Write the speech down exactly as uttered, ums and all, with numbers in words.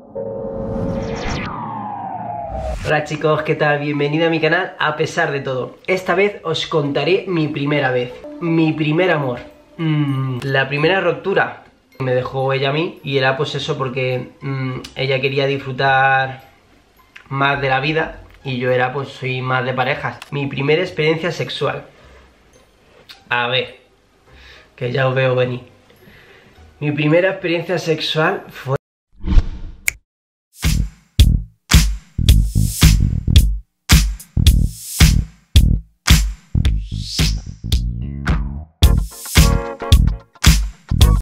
Hola chicos, ¿qué tal? Bienvenido a mi canal a pesar de todo. Esta vez os contaré mi primera vez, mi primer amor. Mm, la primera ruptura me dejó ella a mí y era pues eso porque mm, ella quería disfrutar más de la vida y yo era pues soy más de parejas. Mi primera experiencia sexual. A ver, que ya os veo venir. Mi primera experiencia sexual fue